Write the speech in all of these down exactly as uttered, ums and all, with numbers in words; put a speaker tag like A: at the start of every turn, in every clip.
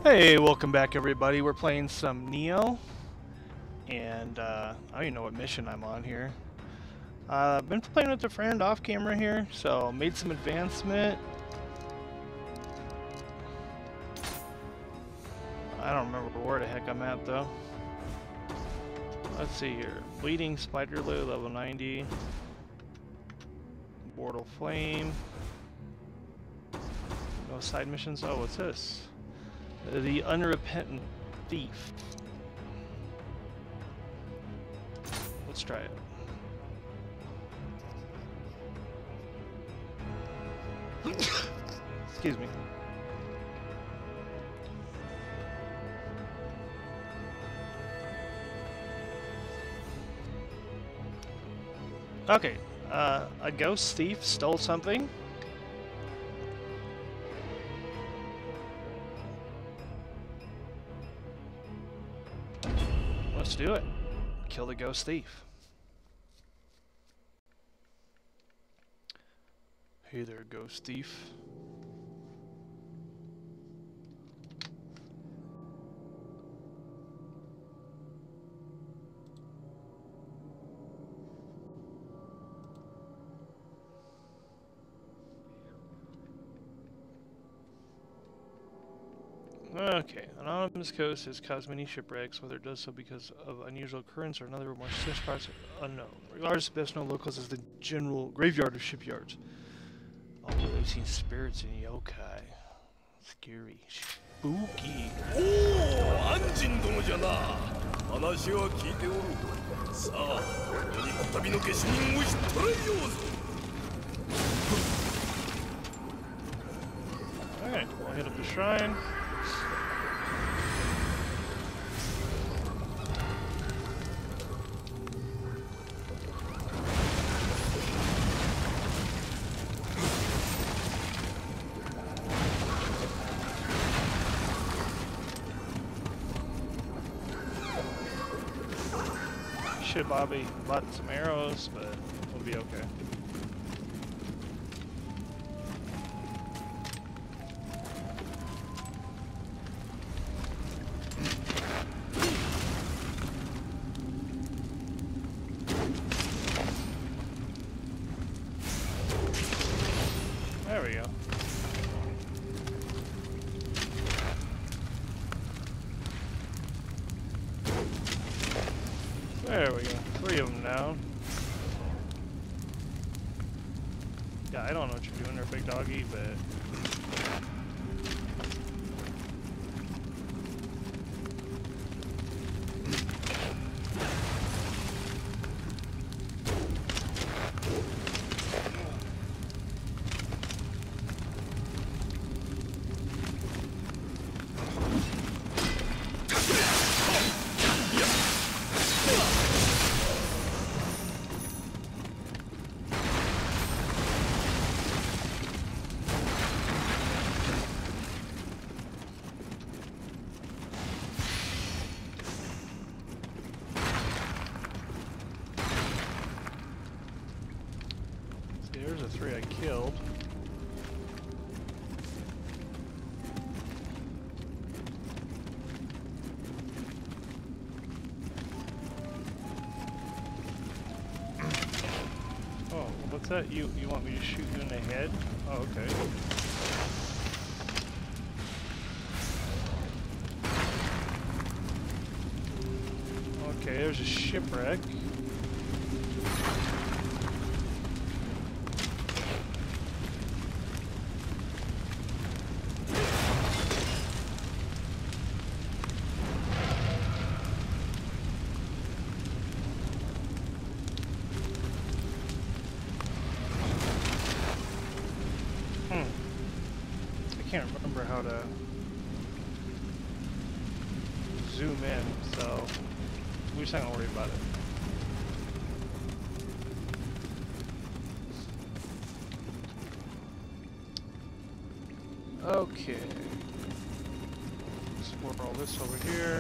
A: Hey, welcome back everybody. We're playing some Neo, and uh, I don't even know what mission I'm on here. I've uh, been playing with a friend off camera here, so made some advancement. I don't remember where the heck I'm at though. Let's see here. Bleeding Spider Lou, level ninety. Mortal Flame. No side missions. Oh, what's this? The Unrepentant Thief. Let's try it. Excuse me. Okay, uh, a ghost thief stole something. Let's do it. Kill the ghost thief. Hey there, ghost thief. Okay, Anonymous Coast has caused many shipwrecks, whether it does so because of unusual occurrence or another more serious parts unknown. Regardless, best known locals as the general graveyard of shipyards. Although they've seen spirits in yokai. Scary. Spooky.
B: Oh, Anjin donoじゃな。話は聞いておる。さあ、ここに旅の下手人をひっ捕らえようぞ。
A: Alright, we'll hit up the shrine. Shit, Bobby bought some arrows, but we'll be okay. There we go. There we go. Three of them down. Yeah, I don't know what you're doing there, big doggy, but... There's the three I killed. Oh, what's that? You you want me to shoot you in the head? Oh, okay. Okay, there's a shipwreck. I can't remember how to zoom in, so we're just not gonna worry about it. Okay. Explore all this over here.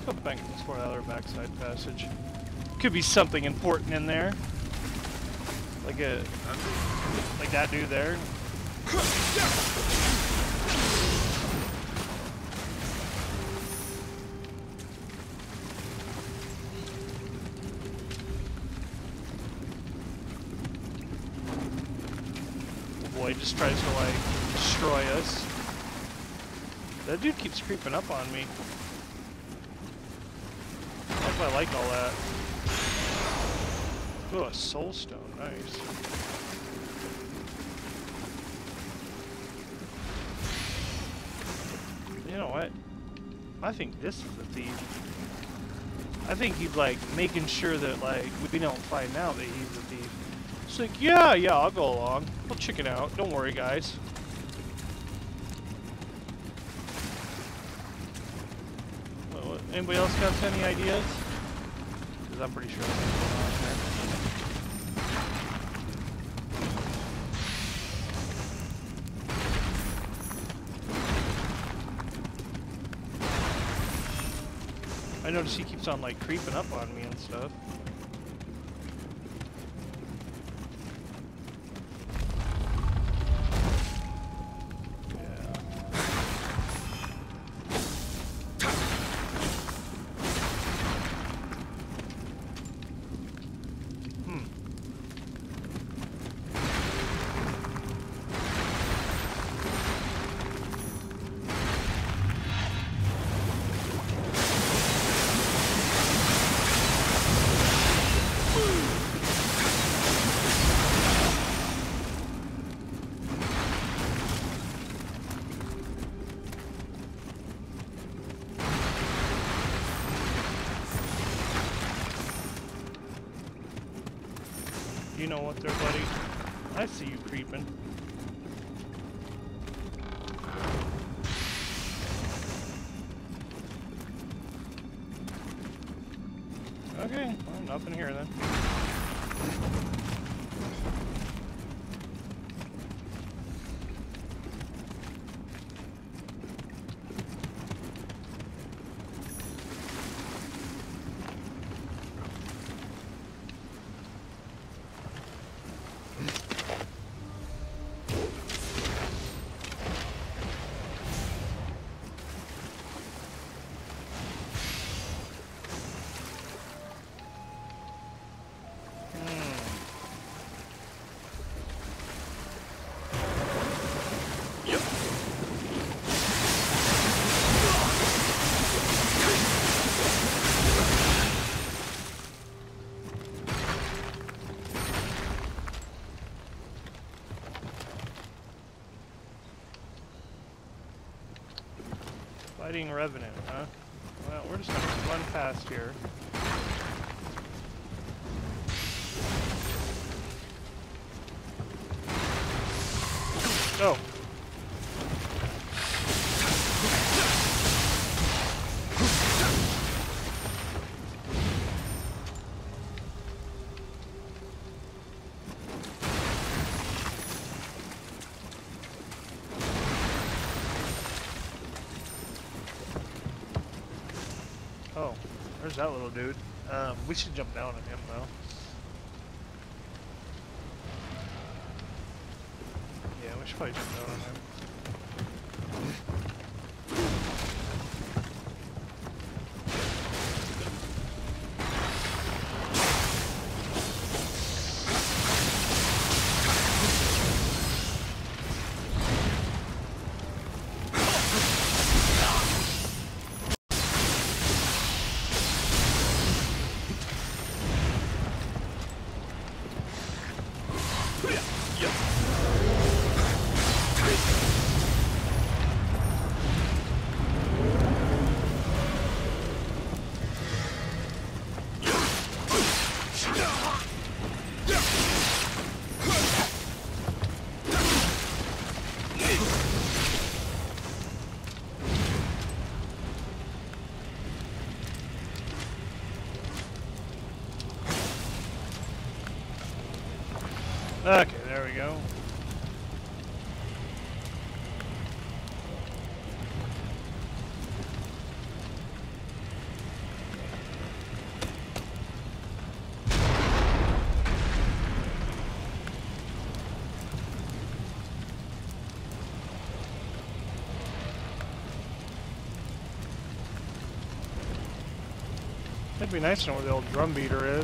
A: go back and explore that other backside passage. Could be something important in there. Like a... like that dude there. Boy just tries to like destroy us. That dude keeps creeping up on me. I don't know if I like all that. Oh, a soul stone, nice. You know what? I think this is the thief. I think he's like making sure that like we don't find out that he's the thief. It's like, yeah, yeah, I'll go along. We'll chicken out. Don't worry, guys. Well, anybody else got any ideas? Because I'm pretty sure there's something going on there. I notice he keeps on like creeping up on me and stuff. You know what there, buddy? I see you creeping. Okay, well, nothing here then. Fighting Revenant, huh? Well, we're just gonna run past here. Oh. Oh, there's that little dude. Um, we should jump down on him, though. Yeah, we should probably jump down on him. Okay, there we go. It'd be nice to know where the old drum beater is.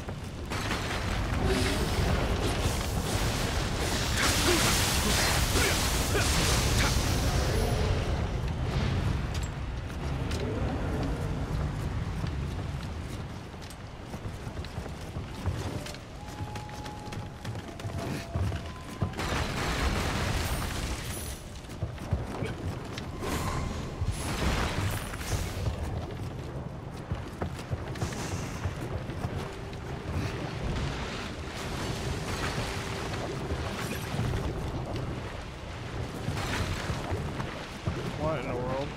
A: What in the world?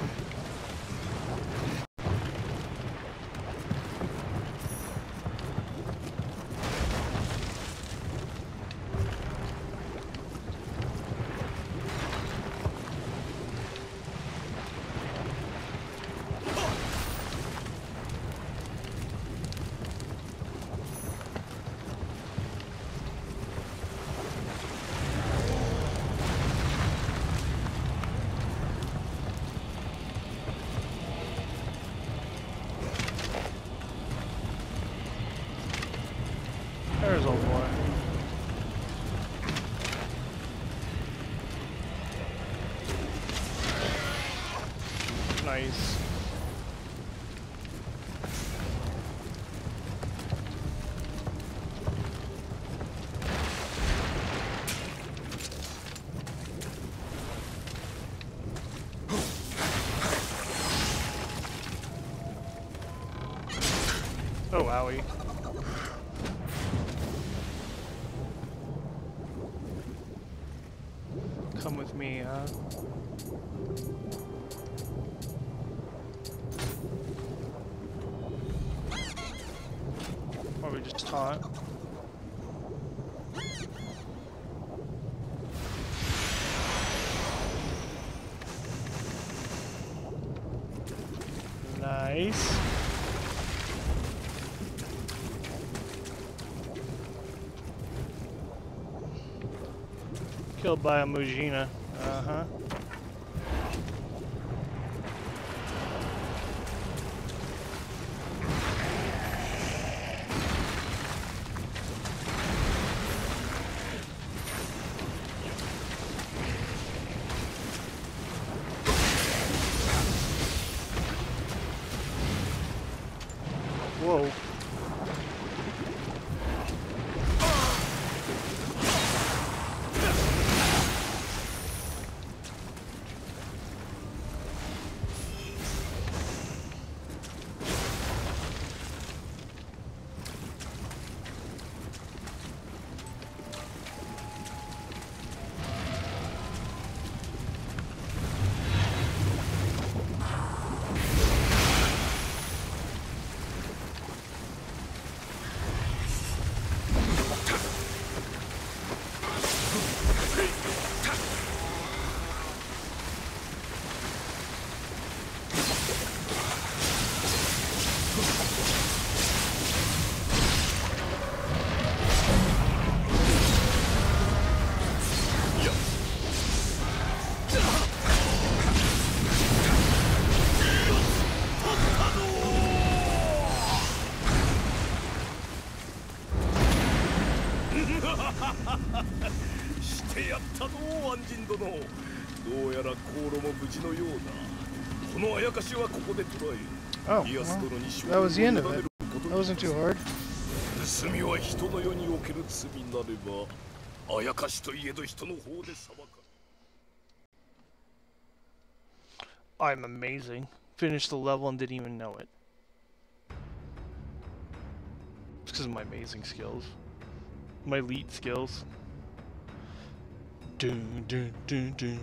A: There's old boy. Nice. Oh, wowie. Come with me, huh? Or we just taunt. Nice. Killed by a Mujina. Uh-huh. Whoa. Oh, well, that was the end of it. That wasn't too hard. I'm amazing. Finished the level and didn't even know it. It's because of my amazing skills. My elite skills. Dun, dun, dun, dun.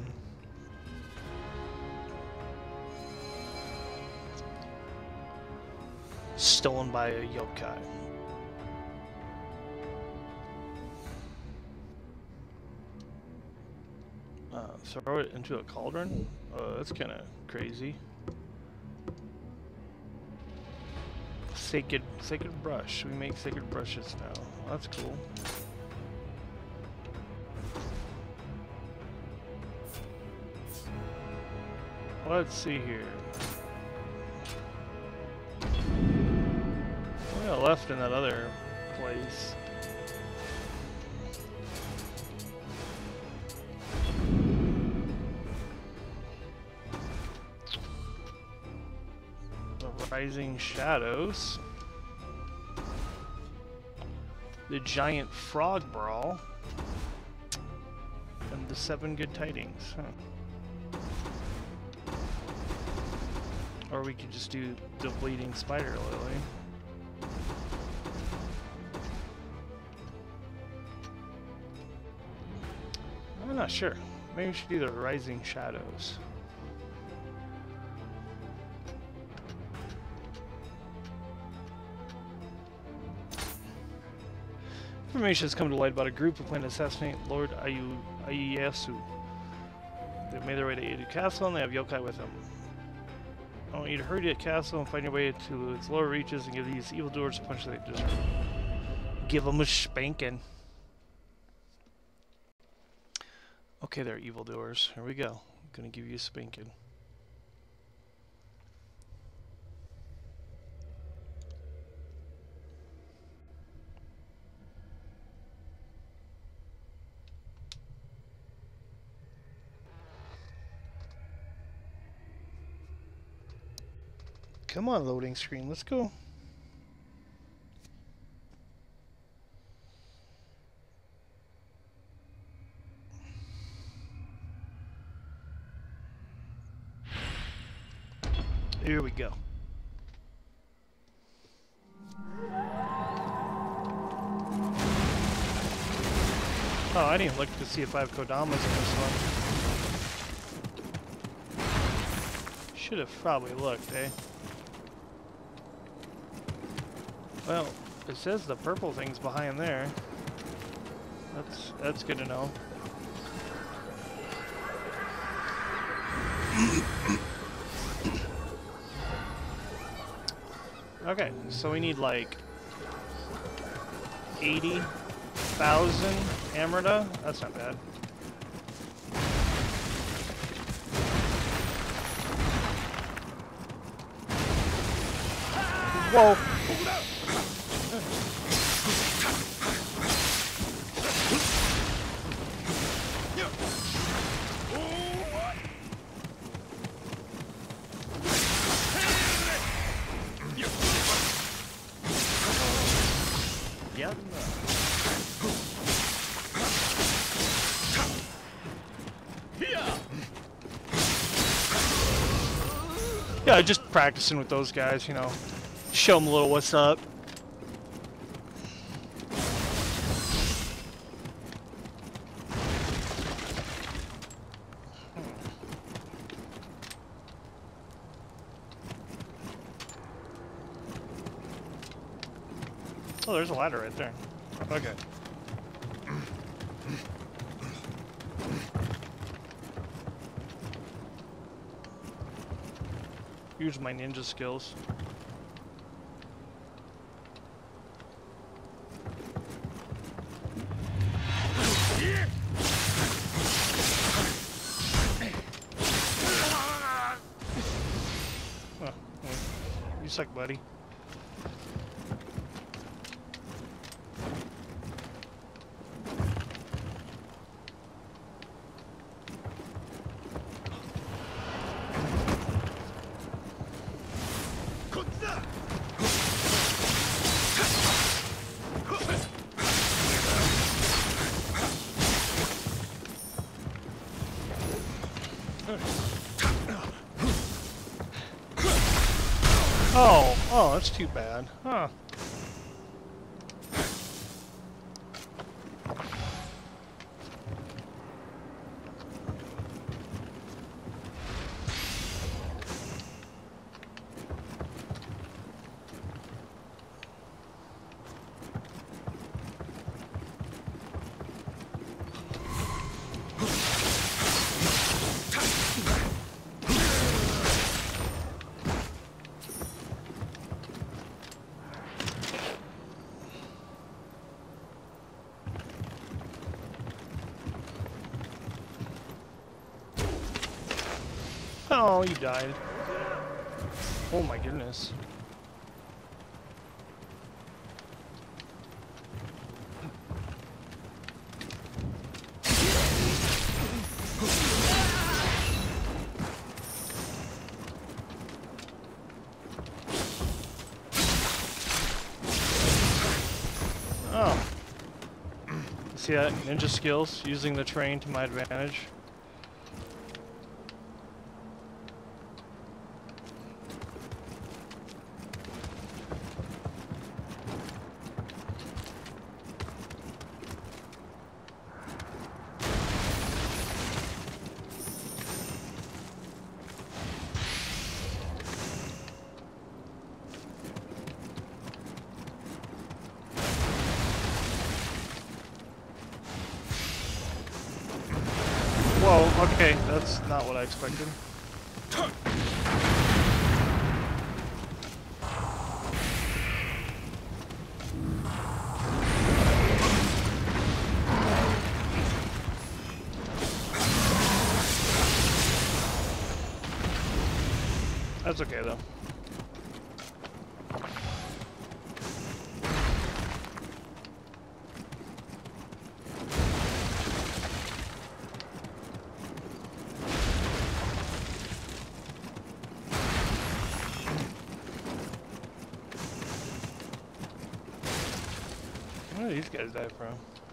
A: Stolen by a yokai. Uh, throw it into a cauldron? Uh, that's kind of crazy. Sacred, sacred brush. We make sacred brushes now. That's cool. Let's see here. got left in that other place? The Rising Shadows. The Giant Frog Brawl. And the Seven Good Tidings. Huh. Or we could just do the Bleeding Spider Lily. I'm not sure. Maybe we should do the Rising Shadows. Information has come to light about a group who plan to assassinate Lord Ayu Ieyasu. They've made their way to Edo Castle and they have yokai with them. I want you to hurry to the castle and find your way to its lower reaches and give these evildoers a punch they deserve. Give them a spanking. Okay, they're evildoers. Here we go. I'm gonna give you a spanking. Come on, loading screen. Let's go. Here we go. Oh, I didn't look to see if I have Kodamas in this one. Should have probably looked, eh? Well, it says the purple thing's behind there. That's that's good to know. Okay, so we need like eighty thousand Amrita. That's not bad. Whoa. Yeah, just practicing with those guys, you know. Show them a little what's up. Oh, there's a ladder right there. Okay. Use my ninja skills. Oh, you suck, buddy. Oh, oh, that's too bad. Huh. Oh, you died. Oh my goodness. see that? Ninja skills, using the terrain to my advantage. Whoa, okay, that's not what I expected. That's okay though. Where do these guys die from?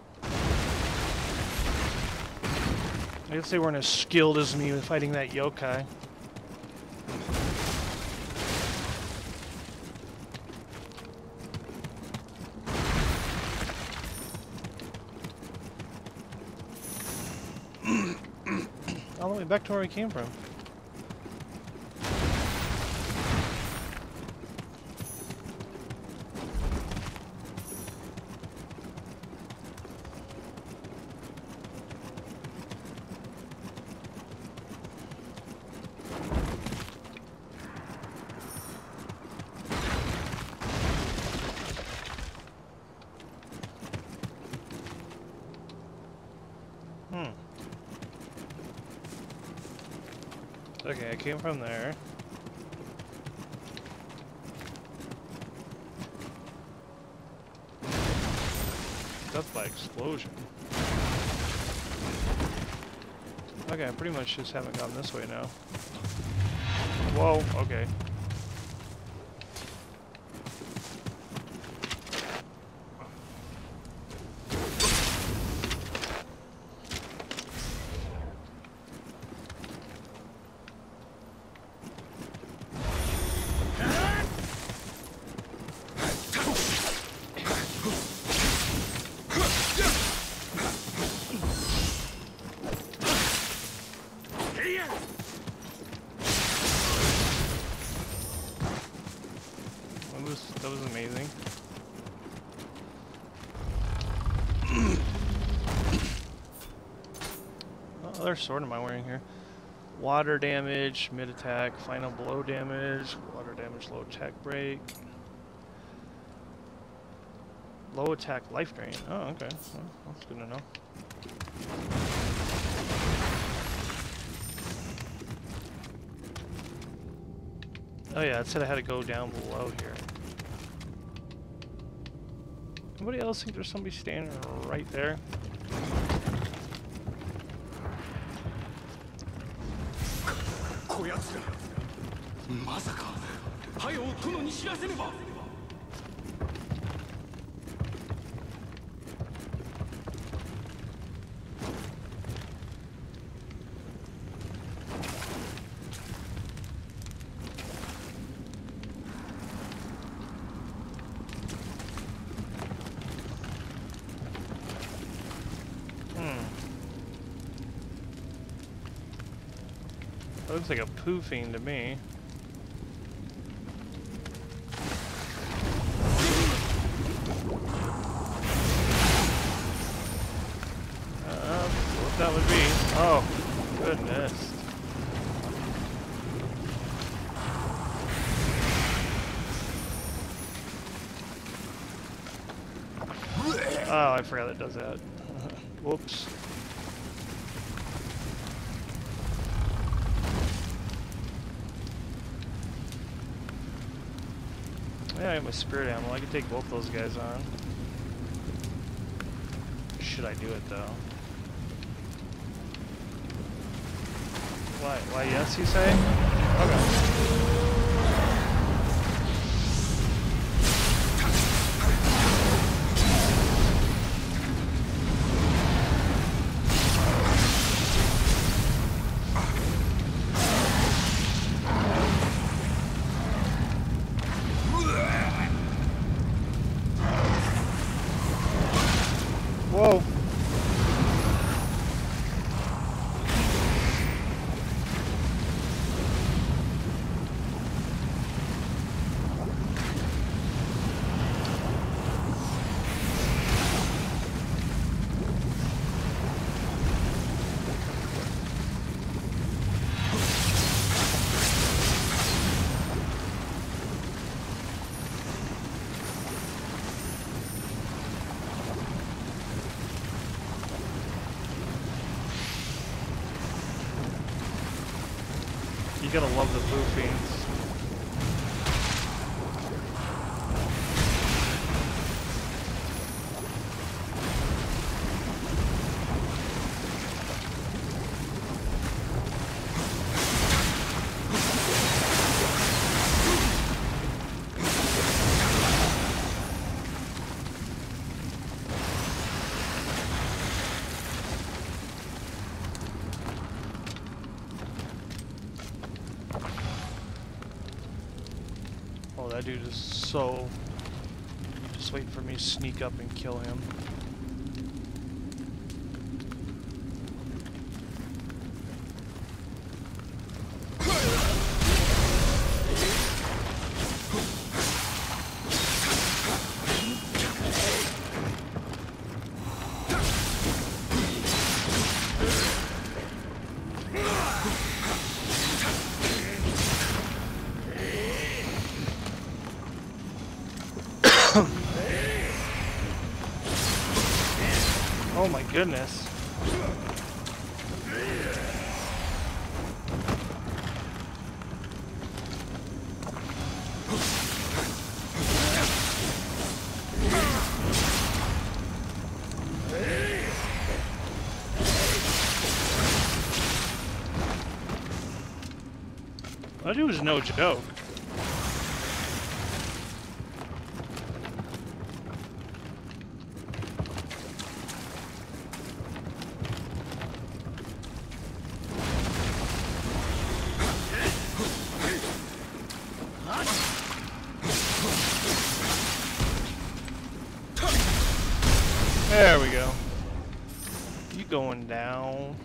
A: I guess they weren't as skilled as me with fighting that yokai. All the way back to where we came from. Hmm. Okay, I came from there. Death by explosion. Okay, I pretty much just haven't gone this way now. Whoa, okay. That was, that was amazing. What other sword am I wearing here? Water damage, mid attack, final blow damage, water damage, low attack break. Low attack life drain. Oh, okay. Well, that's good to know. Oh yeah, it said I had to go down below here. Anybody else think there's somebody standing right there? That looks like a poo fiend to me. Uh, what that would be? Oh, goodness. Oh, I forgot it does that. Whoops. Yeah, I have my spirit ammo. I can take both those guys on. Should I do it though? Why? Why? Yes, you say? Okay. You gotta love the blue fiends. Oh, that dude is so... Just waiting for me to sneak up and kill him. Oh my goodness. That dude was no joke. There we go. You going down.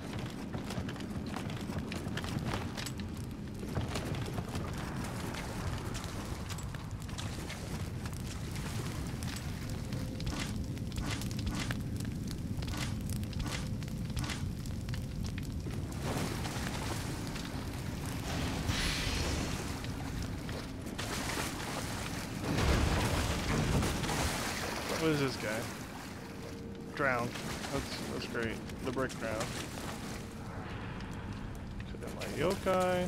A: What is this guy? Drown. That's that's great. The brick drown. Could have my yokai.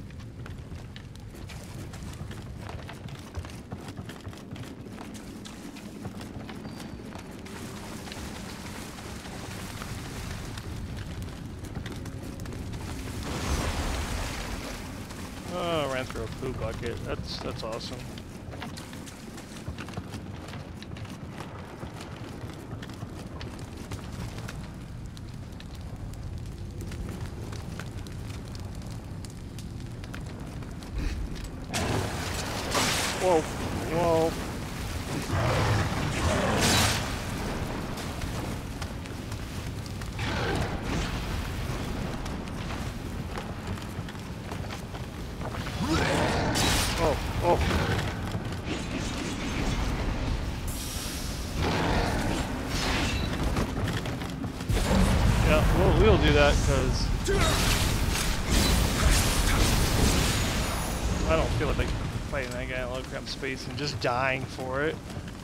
A: Oh, I ran through a poo bucket. That's that's awesome. Whoa, whoa. Oh, oh. Yeah, we'll, we'll do that because I don't feel like fighting that guy in low crap space and just dying for it.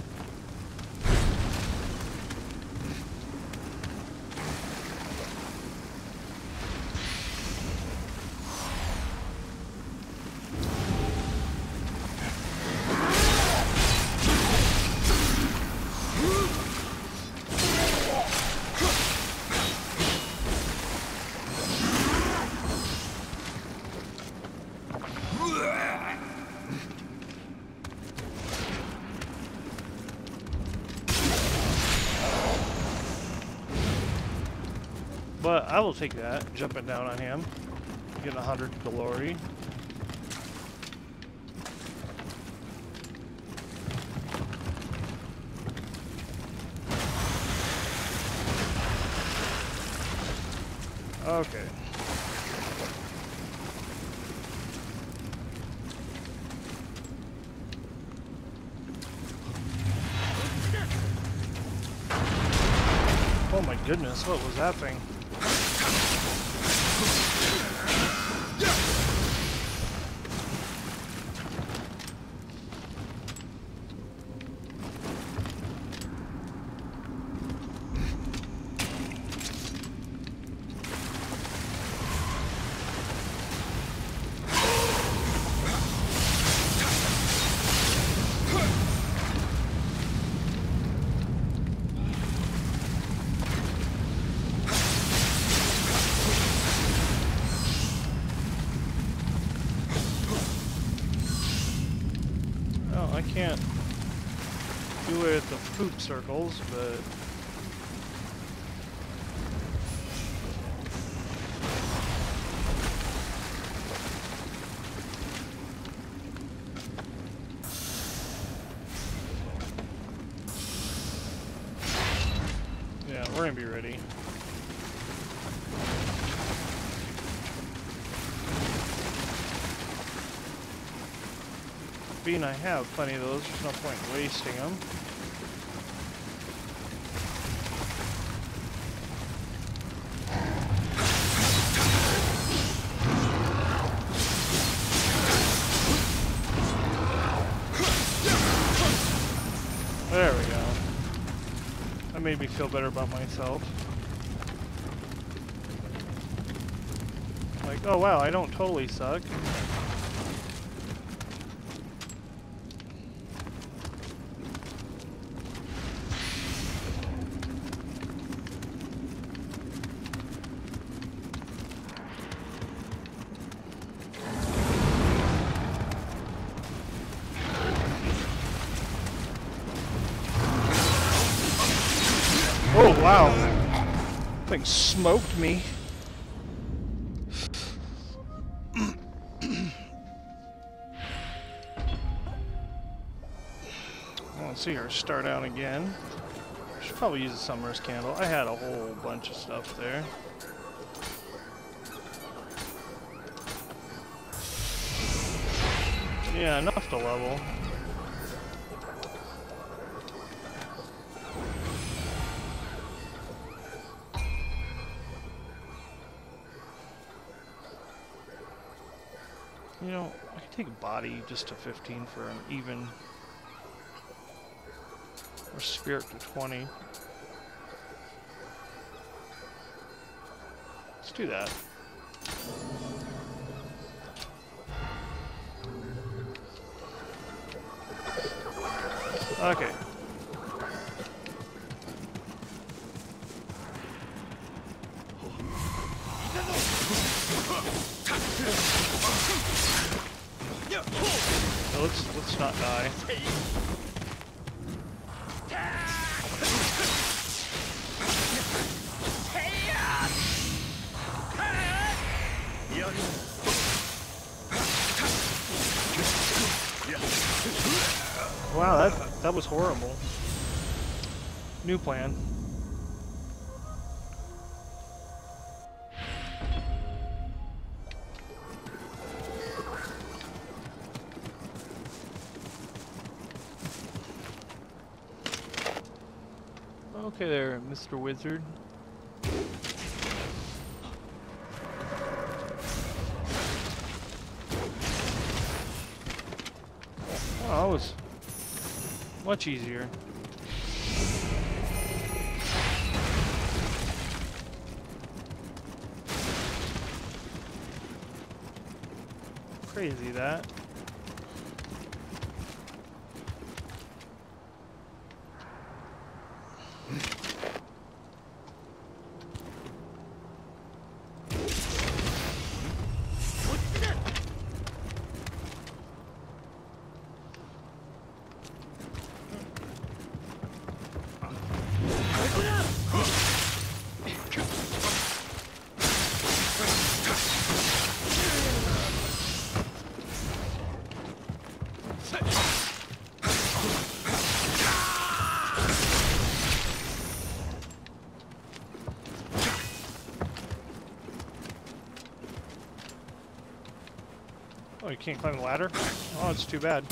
A: But I will take that, jumping down on him, getting a hundred glory. Okay. Oh my goodness, what was that thing? I can't do it at the poop circles, but... yeah, we're gonna be ready. Being I have plenty of those, there's no point in wasting them. There we go. That made me feel better about myself. Like, oh wow, I don't totally suck. Oh wow, that thing smoked me. Let's see her start out again. Should probably use a summer's candle. I had a whole bunch of stuff there. Yeah, enough to level. You know, I could take a body just to fifteen for an even, or spirit to twenty. Let's do that. Okay. So let's let's not die. Wow, that that was horrible. New plan. Okay there, Mister Wizard. Oh, that was much easier. Crazy that. Oh, you can't climb the ladder? Oh, it's too bad.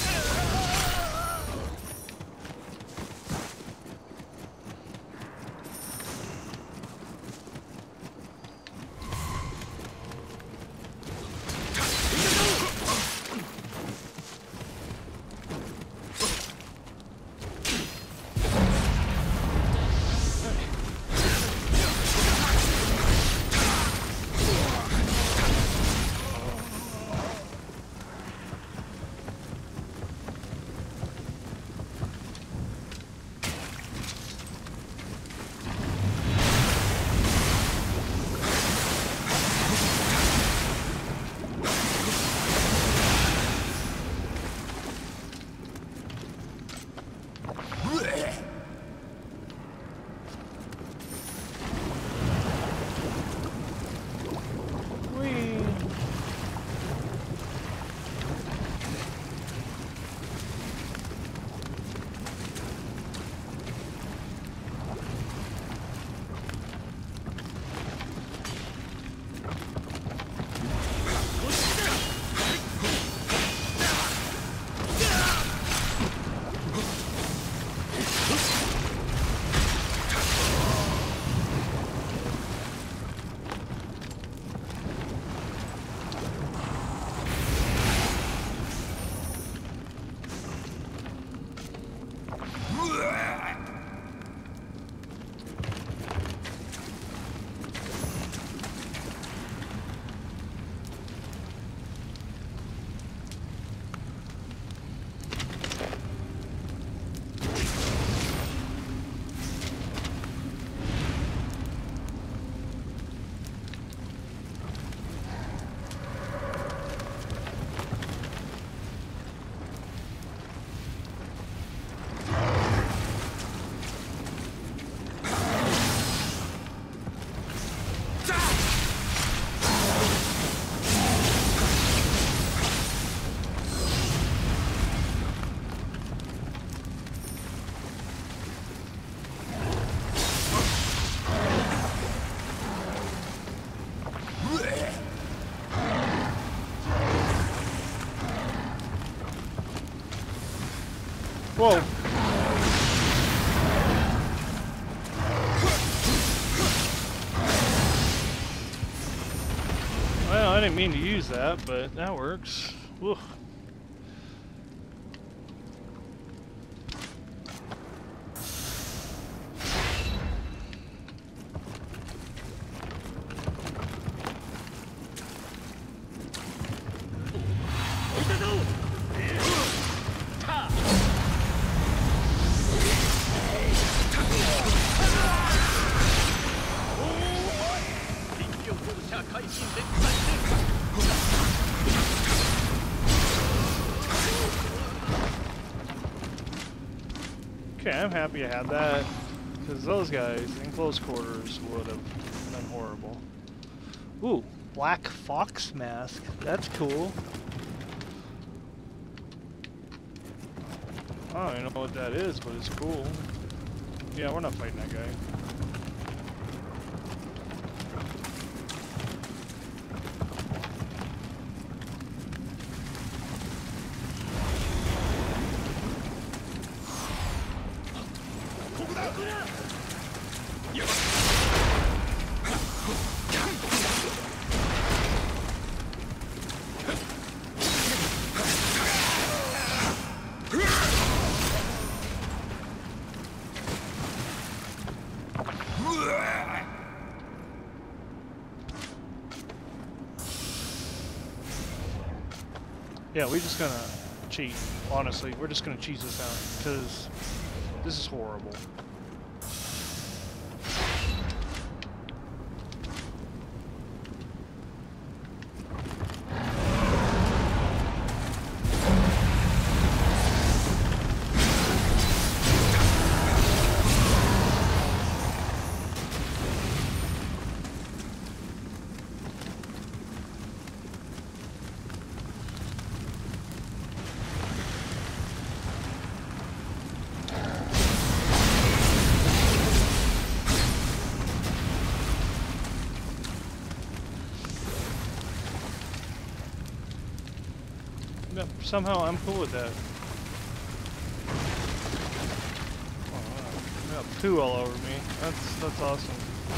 A: Whoa. Well, I didn't mean to use that, but that works. Woof. Okay, I'm happy I had that, because those guys in close quarters would have been horrible. Ooh, black fox mask. That's cool. I don't even know what that is, but it's cool. Yeah, we're not fighting that guy. Yeah, we're just gonna cheat. Honestly, we're just gonna cheese this out because this is horrible. Somehow I'm cool with that. Oh, wow. I got poo all over me. That's that's awesome.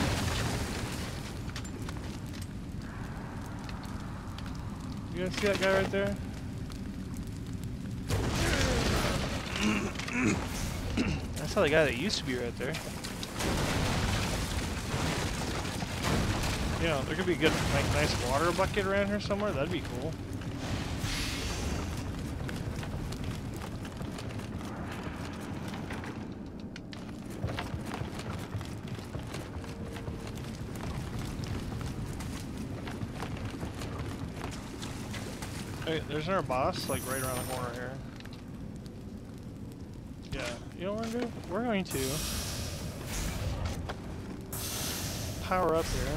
A: You guys see that guy right there? That's how the guy that used to be right there. You know, there could be a good, like, nice water bucket around here somewhere. That'd be cool. Hey, there's our boss, like, right around the corner here. Yeah, you know what we're gonna do? We're going to power up here.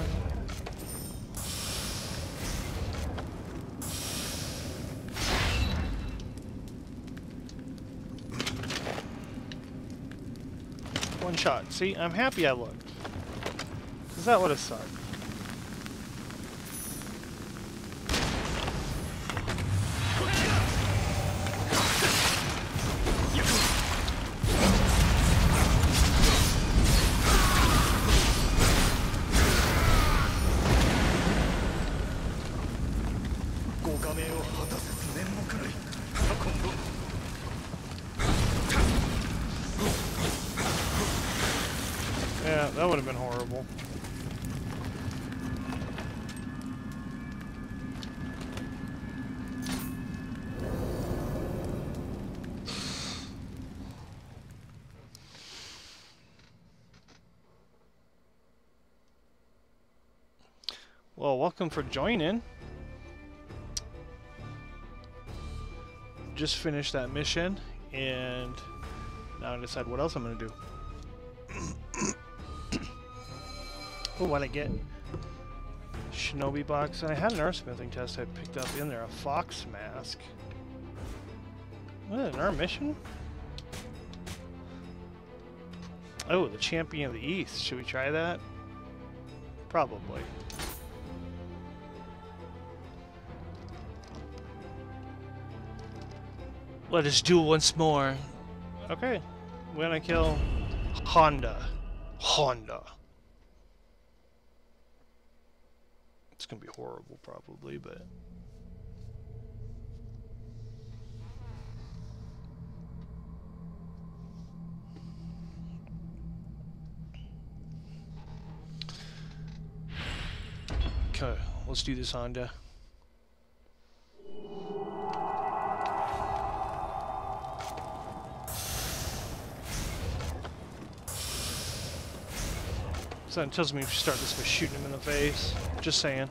A: One shot. See, I'm happy I looked. Because that would have sucked. Yeah, that would have been horrible. Well, welcome for joining. Just finished that mission, and now I decide what else I'm gonna do. Oh, what I get? Shinobi box, and I had an earthsmithing test I picked up in there. A fox mask. What, an our mission? Oh, the champion of the East. Should we try that? Probably. Let us duel once more. Okay, we're gonna kill Honda. Honda. It's gonna be horrible, probably, but. Okay, let's do this, Honda. Something tells me we should start this by shooting him in the face. Just saying.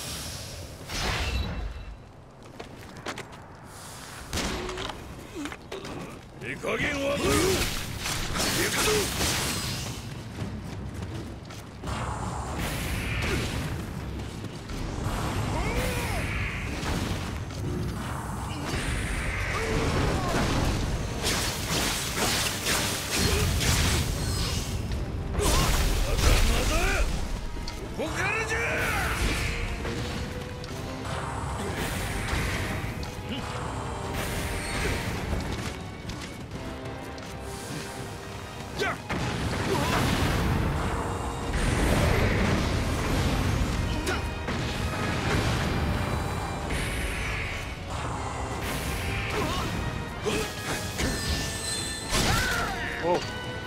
A: Whoa.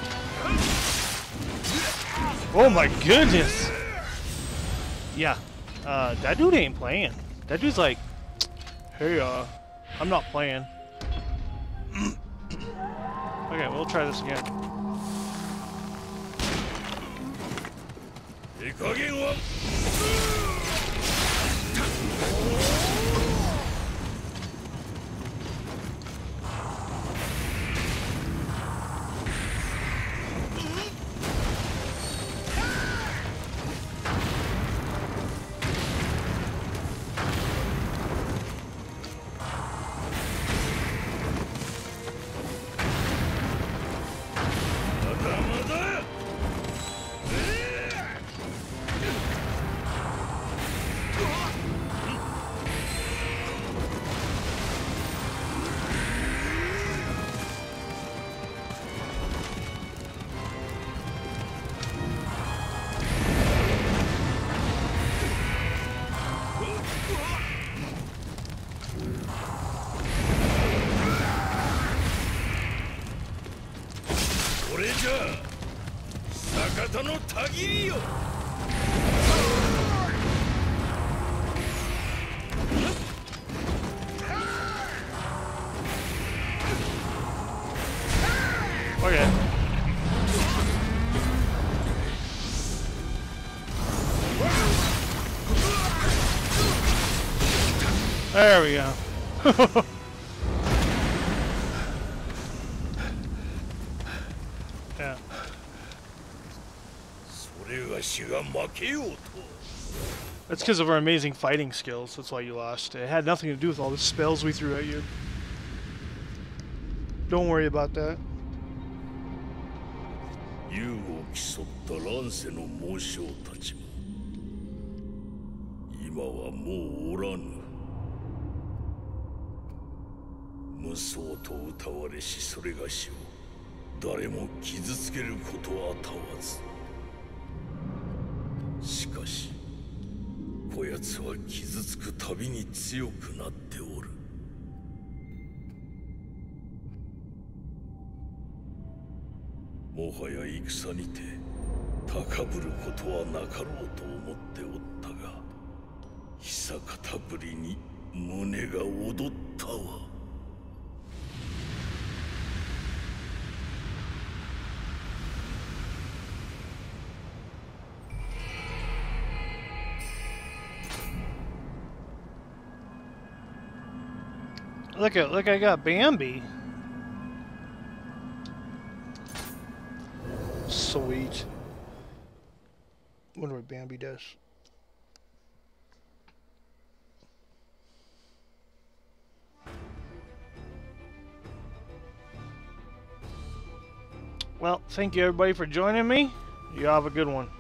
A: Oh my goodness! Yeah, uh, that dude ain't playing. That dude's like, hey, uh, I'm not playing. Okay, we'll try this again. Okay. There we go. Yeah. That's because of our amazing fighting skills. That's why you lost. It had nothing to do with all the spells we threw at you. Don't worry about that.
B: 優を競った乱世の猛将たちも今はもうおらぬ。無双と歌われしそれがしを誰も傷つけることはたわず。しかしこやつは傷つくたびに強くなっておる。もはや戦にて高ぶることはなかろうと思っておったが、久方ぶりに胸が躍ったわ。
A: Look at, look, I got Bambi. Sweet. Wonder what Bambi does. Well, thank you everybody for joining me. You have a good one.